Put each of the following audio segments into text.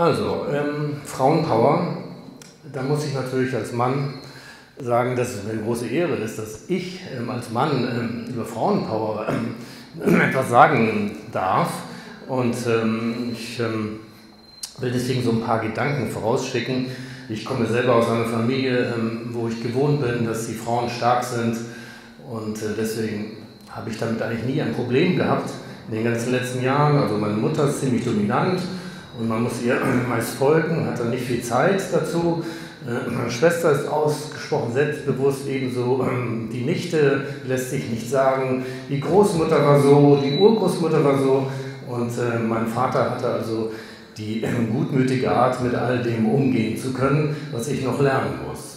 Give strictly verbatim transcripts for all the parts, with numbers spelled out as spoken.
Also, ähm, Frauenpower, da muss ich natürlich als Mann sagen, dass es eine große Ehre ist, dass ich ähm, als Mann ähm, über Frauenpower ähm, etwas sagen darf. Und ähm, ich ähm, will deswegen so ein paar Gedanken vorausschicken. Ich komme selber aus einer Familie, ähm, wo ich gewohnt bin, dass die Frauen stark sind. Und äh, deswegen habe ich damit eigentlich nie ein Problem gehabt in den ganzen letzten Jahren. Also meine Mutter ist ziemlich dominant und man muss ihr meist folgen, hat dann nicht viel Zeit dazu. Meine Schwester ist ausgesprochen selbstbewusst, ebenso die Nichte lässt sich nicht sagen. Die Großmutter war so, die Urgroßmutter war so und mein Vater hatte also die gutmütige Art, mit all dem umgehen zu können, was ich noch lernen muss.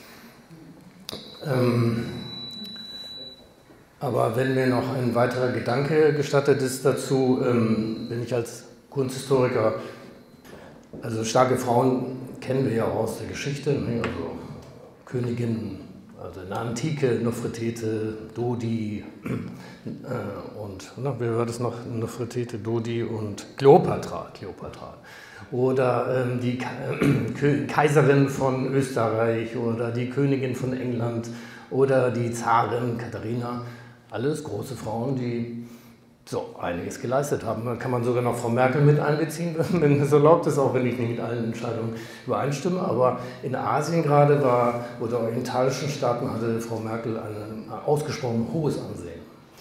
Aber wenn mir noch ein weiterer Gedanke gestattet ist dazu, bin ich als Kunsthistoriker, also starke Frauen kennen wir ja auch aus der Geschichte, ne? Also Königinnen, also in der Antike Nofretete, Dodi äh, und, na, wie war das noch, Nofretete, Dodi und Kleopatra, Kleopatra. Oder ähm, die äh, Kaiserin von Österreich oder die Königin von England oder die Zarin Katharina, alles große Frauen, die so einiges geleistet haben. Da kann man sogar noch Frau Merkel mit einbeziehen, wenn es erlaubt ist, auch wenn ich nicht mit allen Entscheidungen übereinstimme. Aber in Asien gerade war, oder orientalischen Staaten hatte Frau Merkel ein ausgesprochen hohes Ansehen.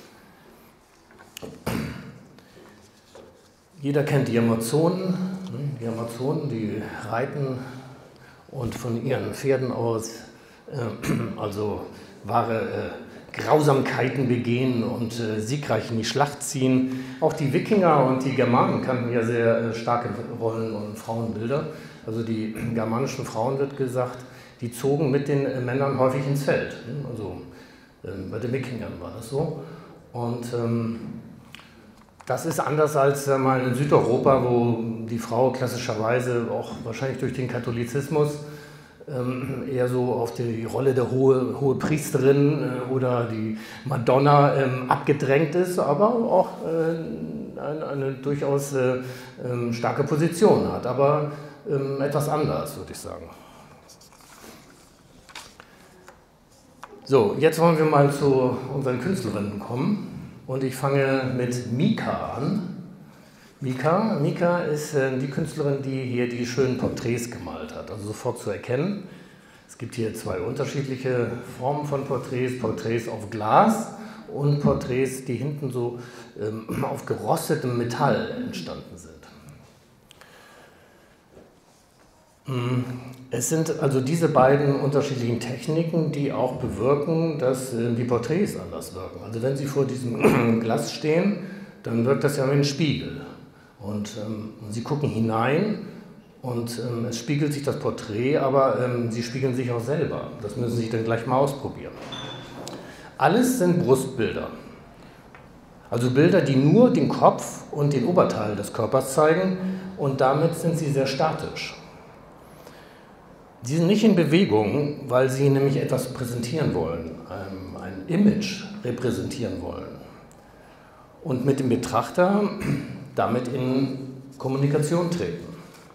Jeder kennt die Amazonen, die Amazonen, die reiten und von ihren Pferden aus, äh, also wahre äh, Grausamkeiten begehen und äh, siegreich in die Schlacht ziehen. Auch die Wikinger und die Germanen kannten ja sehr äh, starke Rollen- und Frauenbilder. Also die germanischen Frauen, wird gesagt, die zogen mit den äh, Männern häufig ins Feld. Also ähm, bei den Wikingern war das so. Und ähm, das ist anders als äh, mal in Südeuropa, wo die Frau klassischerweise auch wahrscheinlich durch den Katholizismus Ähm, eher so auf die Rolle der hohe, hohe Priesterin äh, oder die Madonna ähm, abgedrängt ist, aber auch äh, eine, eine durchaus äh, ähm, starke Position hat, aber ähm, etwas anders, würde ich sagen. So, jetzt wollen wir mal zu unseren Künstlerinnen kommen und ich fange mit Mika an. Mika, Mika ist äh, die Künstlerin, die hier die schönen Porträts gemalt hat, also sofort zu erkennen. Es gibt hier zwei unterschiedliche Formen von Porträts, Porträts auf Glas und Porträts, die hinten so ähm, auf gerostetem Metall entstanden sind. Es sind also diese beiden unterschiedlichen Techniken, die auch bewirken, dass äh, die Porträts anders wirken. Also wenn Sie vor diesem Glas stehen, dann wirkt das ja wie ein Spiegel. Und ähm, Sie gucken hinein und ähm, es spiegelt sich das Porträt, aber ähm, Sie spiegeln sich auch selber. Das müssen Sie dann gleich mal ausprobieren. Alles sind Brustbilder. Also Bilder, die nur den Kopf und den Oberteil des Körpers zeigen und damit sind sie sehr statisch. Sie sind nicht in Bewegung, weil Sie nämlich etwas präsentieren wollen, ein, ein Image repräsentieren wollen. Und mit dem Betrachter damit in Kommunikation treten.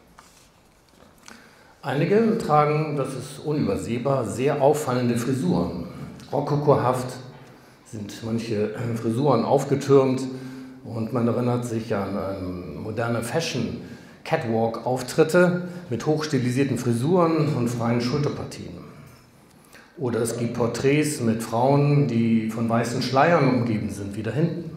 Einige tragen, das ist unübersehbar, sehr auffallende Frisuren. Rokokohaft sind manche Frisuren aufgetürmt und man erinnert sich an ähm, moderne Fashion-Catwalk-Auftritte mit hochstilisierten Frisuren und freien Schulterpartien. Oder es gibt Porträts mit Frauen, die von weißen Schleiern umgeben sind, wie da hinten.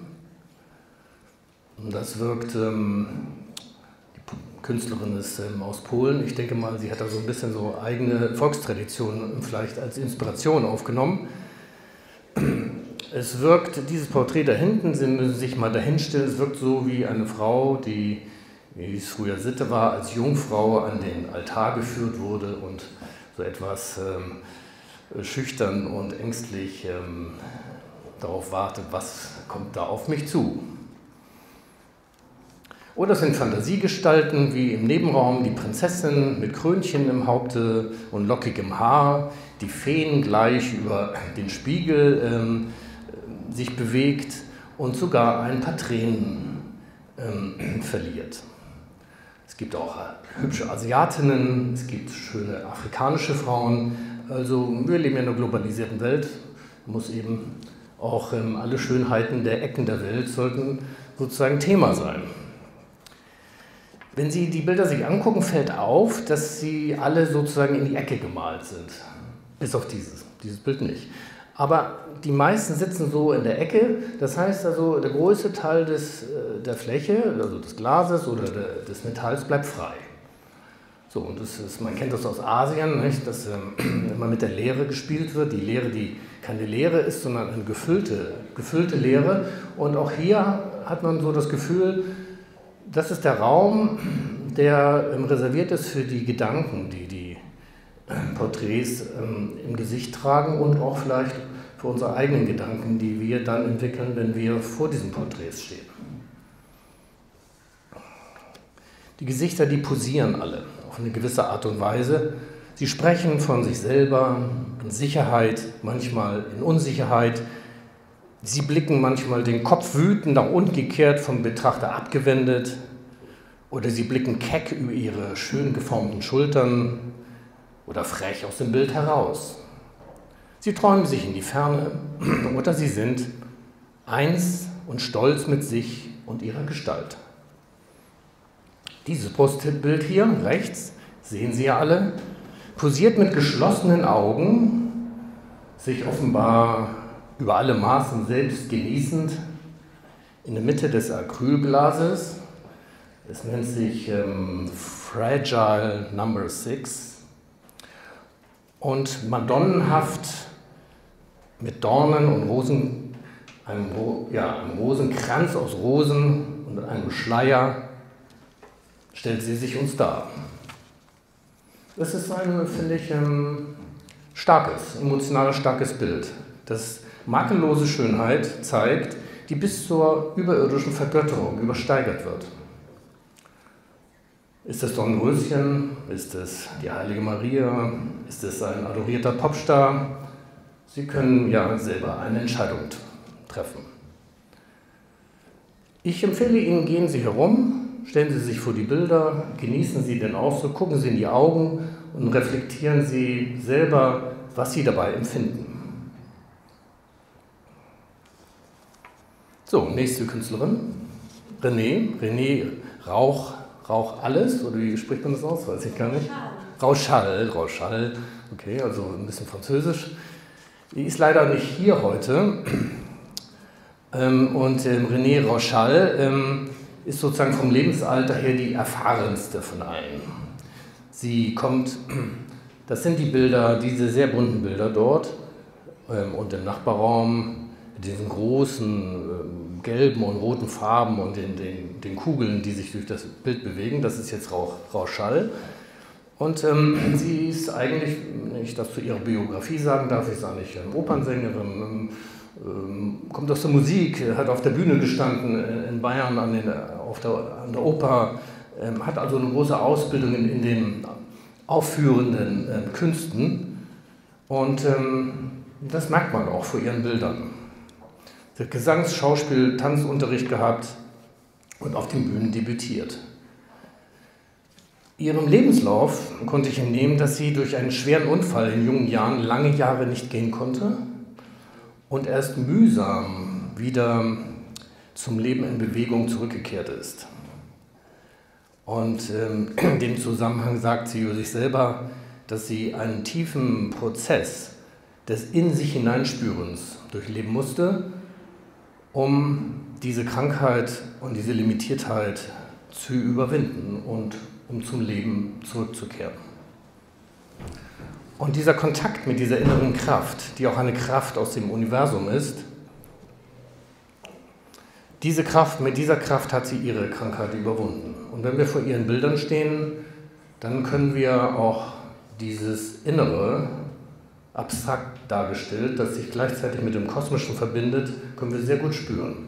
Das wirkt, ähm, die Künstlerin ist ähm, aus Polen, ich denke mal, sie hat da so ein bisschen so eigene Volkstraditionen vielleicht als Inspiration aufgenommen. Es wirkt, dieses Porträt da hinten, Sie müssen sich mal dahin stellen, es wirkt so wie eine Frau, die, wie es früher Sitte war, als Jungfrau an den Altar geführt wurde und so etwas ähm, schüchtern und ängstlich ähm, darauf wartet, was kommt da auf mich zu. Oder es sind Fantasiegestalten, wie im Nebenraum die Prinzessin mit Krönchen im Haupte und lockigem Haar, die Feen gleich über den Spiegel ähm, sich bewegt und sogar ein paar Tränen ähm, verliert. Es gibt auch hübsche Asiatinnen, es gibt schöne afrikanische Frauen. Also wir leben ja in einer globalisierten Welt, muss eben auch ähm, alle Schönheiten der Ecken der Welt sollten sozusagen Thema sein. Wenn Sie die Bilder sich angucken, fällt auf, dass sie alle sozusagen in die Ecke gemalt sind. Bis auf dieses, dieses Bild nicht. Aber die meisten sitzen so in der Ecke, das heißt also, der größte Teil des, der Fläche, also des Glases oder der, des Metalls, bleibt frei. So, und das ist, man kennt das aus Asien, nicht, dass ähm, immer mit der Leere gespielt wird. Die Leere, die keine Leere ist, sondern eine gefüllte, gefüllte Leere. Und auch hier hat man so das Gefühl, das ist der Raum, der ähm, reserviert ist für die Gedanken, die die äh, Porträts ähm, im Gesicht tragen und auch vielleicht für unsere eigenen Gedanken, die wir dann entwickeln, wenn wir vor diesen Porträts stehen. Die Gesichter, die posieren alle auf eine gewisse Art und Weise. Sie sprechen von sich selber in Sicherheit, manchmal in Unsicherheit. Sie blicken manchmal den Kopf wütend nach unten gekehrt, vom Betrachter abgewendet. Oder sie blicken keck über ihre schön geformten Schultern oder frech aus dem Bild heraus. Sie träumen sich in die Ferne oder sie sind eins und stolz mit sich und ihrer Gestalt. Dieses Brustbild hier rechts, sehen Sie ja alle, posiert mit geschlossenen Augen, sich offenbar über alle Maßen selbst genießend, in der Mitte des Acrylglases. Es nennt sich ähm, Fragile Number Six und madonnenhaft mit Dornen und Rosen, einem, ja, einem Rosenkranz aus Rosen und einem Schleier stellt sie sich uns dar. Das ist ein, finde ich, ein starkes, emotional starkes Bild, das makellose Schönheit zeigt, die bis zur überirdischen Vergötterung übersteigert wird. Ist es Dornröschen? Ist es die Heilige Maria? Ist es ein adorierter Popstar? Sie können ja selber eine Entscheidung treffen. Ich empfehle Ihnen, gehen Sie herum, stellen Sie sich vor die Bilder, genießen Sie den Ausdruck, gucken Sie in die Augen und reflektieren Sie selber, was Sie dabei empfinden. So, nächste Künstlerin, René, René Rauch, Rauch alles, oder wie spricht man das aus, weiß ich gar nicht. Rauchal, Rauchal, okay, also ein bisschen französisch. Die ist leider nicht hier heute. Und René Rauchal ist sozusagen vom Lebensalter her die erfahrenste von allen. Sie kommt, das sind die Bilder, diese sehr bunten Bilder dort und im Nachbarraum, mit diesen großen gelben und roten Farben und den, den, den Kugeln, die sich durch das Bild bewegen. Das ist jetzt Rauch, Rauchal. Und ähm, sie ist eigentlich, wenn ich das zu ihrer Biografie sagen darf, ist eigentlich eine Opernsängerin, ähm, kommt aus der Musik, hat auf der Bühne gestanden in Bayern an, den, auf der, an der Oper, ähm, hat also eine große Ausbildung in, in den aufführenden ähm, Künsten und ähm, das merkt man auch vor ihren Bildern. Sie hat Gesangs-, Schauspiel-, Tanzunterricht gehabt und auf den Bühnen debütiert. Ihrem Lebenslauf konnte ich entnehmen, dass sie durch einen schweren Unfall in jungen Jahren lange Jahre nicht gehen konnte und erst mühsam wieder zum Leben in Bewegung zurückgekehrt ist. Und ähm, in dem Zusammenhang sagt sie über sich selber, dass sie einen tiefen Prozess des in sich hineinspürens durchleben musste, um diese Krankheit und diese Limitiertheit zu überwinden und um zum Leben zurückzukehren. Und dieser Kontakt mit dieser inneren Kraft, die auch eine Kraft aus dem Universum ist, diese Kraft, mit dieser Kraft hat sie ihre Krankheit überwunden. Und wenn wir vor ihren Bildern stehen, dann können wir auch dieses Innere, abstrakt dargestellt, das sich gleichzeitig mit dem Kosmischen verbindet, können wir sehr gut spüren.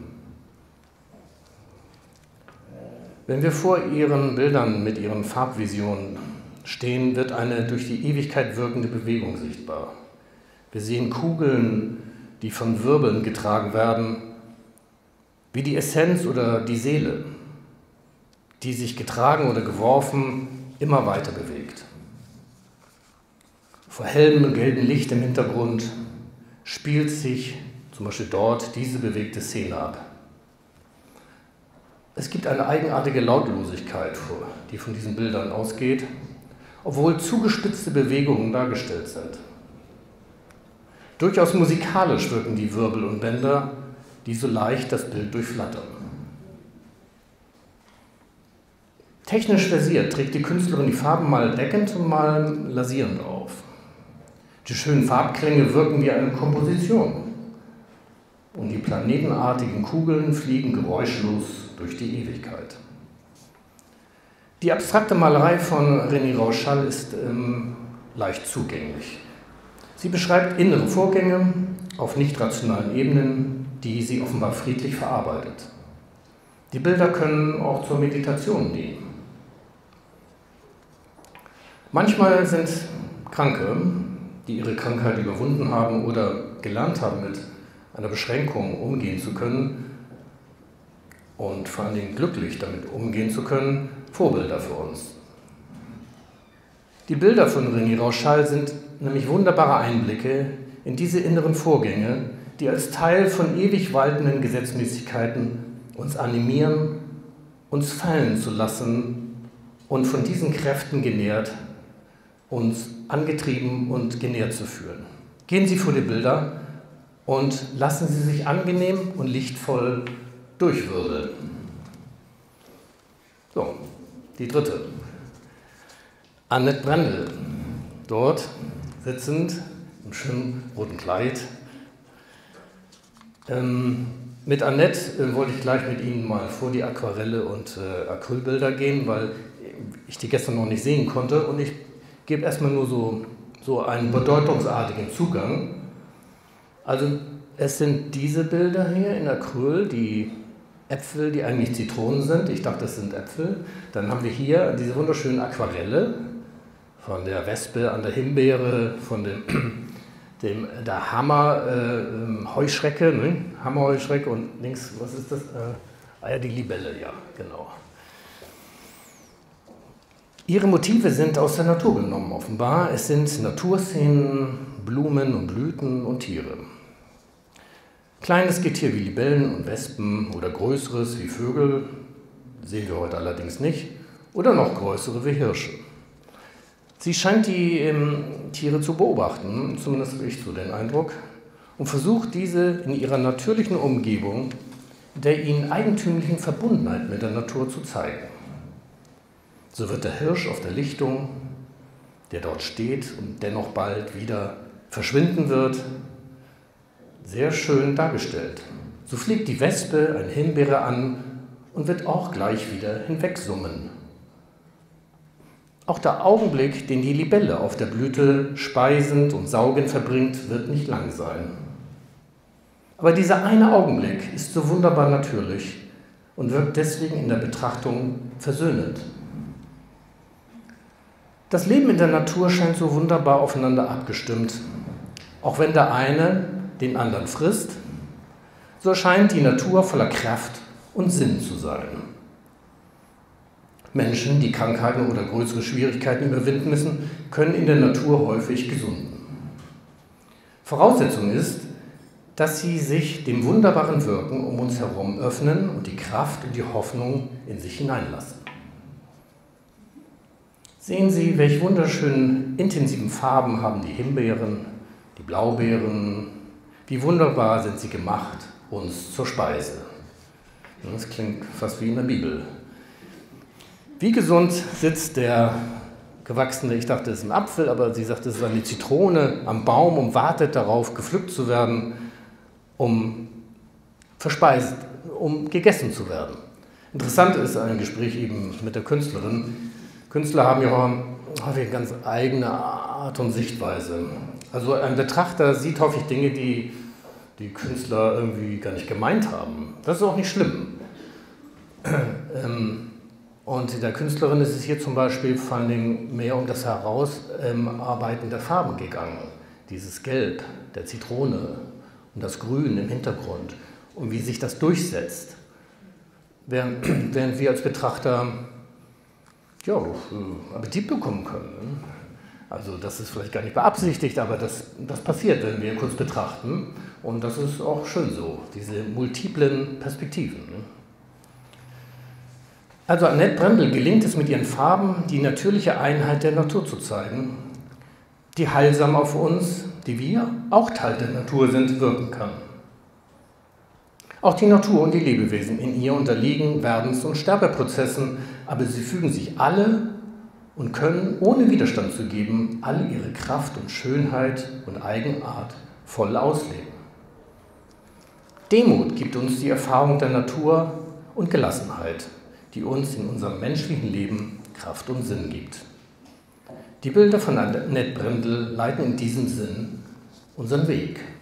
Wenn wir vor ihren Bildern mit ihren Farbvisionen stehen, wird eine durch die Ewigkeit wirkende Bewegung sichtbar. Wir sehen Kugeln, die von Wirbeln getragen werden, wie die Essenz oder die Seele, die sich getragen oder geworfen immer weiter bewegt. Vor hellem gelbem Licht im Hintergrund spielt sich zum Beispiel dort diese bewegte Szene ab. Es gibt eine eigenartige Lautlosigkeit, die von diesen Bildern ausgeht, obwohl zugespitzte Bewegungen dargestellt sind. Durchaus musikalisch wirken die Wirbel und Bänder, die so leicht das Bild durchflattern. Technisch versiert trägt die Künstlerin die Farben mal deckend und mal lasierend auf. Die schönen Farbklänge wirken wie eine Komposition und die planetenartigen Kugeln fliegen geräuschlos durch die Ewigkeit. Die abstrakte Malerei von René Rauschal ist ähm, leicht zugänglich. Sie beschreibt innere Vorgänge auf nicht rationalen Ebenen, die sie offenbar friedlich verarbeitet. Die Bilder können auch zur Meditation dienen. Manchmal sind Kranke, die ihre Krankheit überwunden haben oder gelernt haben, mit einer Beschränkung umgehen zu können und vor allen Dingen glücklich damit umgehen zu können, Vorbilder für uns. Die Bilder von René Rauschal sind nämlich wunderbare Einblicke in diese inneren Vorgänge, die als Teil von ewig waltenden Gesetzmäßigkeiten uns animieren, uns fallen zu lassen und von diesen Kräften genährt, uns angetrieben und genährt zu fühlen. Gehen Sie vor die Bilder und lassen Sie sich angenehm und lichtvoll durchwirbeln. So, die dritte. Annette Brendel, dort sitzend im schönen roten Kleid. Ähm, mit Annette äh, wollte ich gleich mit Ihnen mal vor die Aquarelle und äh, Acrylbilder gehen, weil ich die gestern noch nicht sehen konnte und ich gebe erstmal nur so, so einen bedeutungsartigen Zugang. Also es sind diese Bilder hier in Acryl, die Äpfel, die eigentlich Zitronen sind. Ich dachte, das sind Äpfel. Dann haben wir hier diese wunderschönen Aquarelle von der Wespe an der Himbeere, von dem, dem der Hammer äh, Heuschrecke, ne? Hammerheuschrecke und links, was ist das? Äh, ah ja, die Libelle, ja, genau. Ihre Motive sind aus der Natur genommen, offenbar. Es sind Naturszenen, Blumen und Blüten und Tiere. Kleines Getier wie Libellen und Wespen oder größeres wie Vögel, sehen wir heute allerdings nicht, oder noch größere wie Hirsche. Sie scheint die ähm, Tiere zu beobachten, zumindest habe ich so den Eindruck, und versucht diese in ihrer natürlichen Umgebung der ihnen eigentümlichen Verbundenheit mit der Natur zu zeigen. So wird der Hirsch auf der Lichtung, der dort steht und dennoch bald wieder verschwinden wird, sehr schön dargestellt. So fliegt die Wespe eine Himbeere an und wird auch gleich wieder hinwegsummen. Auch der Augenblick, den die Libelle auf der Blüte speisend und saugend verbringt, wird nicht lang sein. Aber dieser eine Augenblick ist so wunderbar natürlich und wirkt deswegen in der Betrachtung versöhnend. Das Leben in der Natur scheint so wunderbar aufeinander abgestimmt. Auch wenn der eine den anderen frisst, so scheint die Natur voller Kraft und Sinn zu sein. Menschen, die Krankheiten oder größere Schwierigkeiten überwinden müssen, können in der Natur häufig gesunden. Voraussetzung ist, dass sie sich dem wunderbaren Wirken um uns herum öffnen und die Kraft und die Hoffnung in sich hineinlassen. Sehen Sie, welche wunderschönen, intensiven Farben haben die Himbeeren, die Blaubeeren, wie wunderbar sind sie gemacht, uns zur Speise. Das klingt fast wie in der Bibel. Wie gesund sitzt der gewachsene, ich dachte, es ist ein Apfel, aber sie sagt, es ist eine Zitrone am Baum und wartet darauf, gepflückt zu werden, um verspeist, um gegessen zu werden. Interessant ist ein Gespräch eben mit der Künstlerin. Künstler haben ja häufig eine ganz eigene Art und Sichtweise. Also ein Betrachter sieht häufig Dinge, die die Künstler irgendwie gar nicht gemeint haben. Das ist auch nicht schlimm. Und der Künstlerin ist es hier zum Beispiel vor allen Dingen mehr um das Herausarbeiten der Farben gegangen. Dieses Gelb der Zitrone und das Grün im Hintergrund und wie sich das durchsetzt. Während, während wir als Betrachter ja, Appetit bekommen können. Also das ist vielleicht gar nicht beabsichtigt, aber das, das passiert, wenn wir Kunst betrachten. Und das ist auch schön so, diese multiplen Perspektiven. Also Annette Brendel gelingt es mit ihren Farben, die natürliche Einheit der Natur zu zeigen, die heilsam auf uns, die wir auch Teil der Natur sind, wirken kann. Auch die Natur und die Lebewesen in ihr unterliegen Werdens- und Sterbeprozessen, aber sie fügen sich alle und können, ohne Widerstand zu geben, alle ihre Kraft und Schönheit und Eigenart voll ausleben. Demut gibt uns die Erfahrung der Natur und Gelassenheit, die uns in unserem menschlichen Leben Kraft und Sinn gibt. Die Bilder von Annette Brendel leiten in diesem Sinn unseren Weg.